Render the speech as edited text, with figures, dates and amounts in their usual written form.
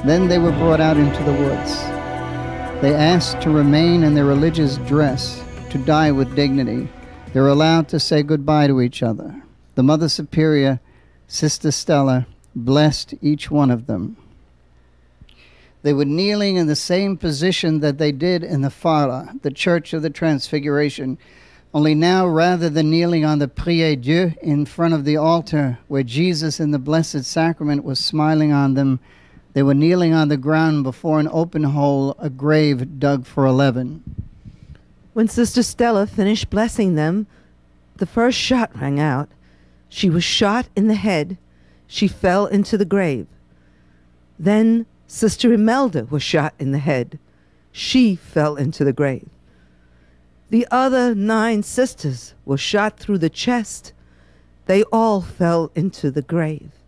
Then they were brought out into the woods. They asked to remain in their religious dress, to die with dignity. They were allowed to say goodbye to each other. The Mother Superior, Sister Stella, blessed each one of them. They were kneeling in the same position that they did in the Fara, the Church of the Transfiguration, only now, rather than kneeling on the Prie-Dieu in front of the altar where Jesus in the Blessed Sacrament was smiling on them, they were kneeling on the ground before an open hole, a grave dug for 11. When Sister Stella finished blessing them, the first shot rang out. She was shot in the head. She fell into the grave. Then Sister Imelda was shot in the head. She fell into the grave. The other 9 sisters were shot through the chest. They all fell into the grave.